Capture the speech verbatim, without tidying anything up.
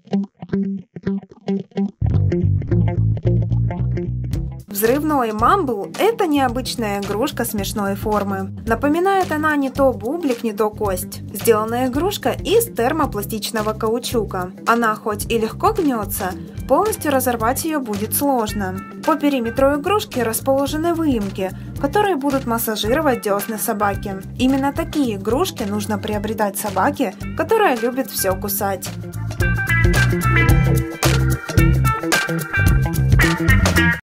Взрывной мамбл – это необычная игрушка смешной формы. Напоминает она не то бублик, не то кость. Сделана игрушка из термопластичного каучука. Она хоть и легко гнется, полностью разорвать ее будет сложно. По периметру игрушки расположены выемки, которые будут массажировать десны собаки. Именно такие игрушки нужно приобретать собаке, которая любит все кусать.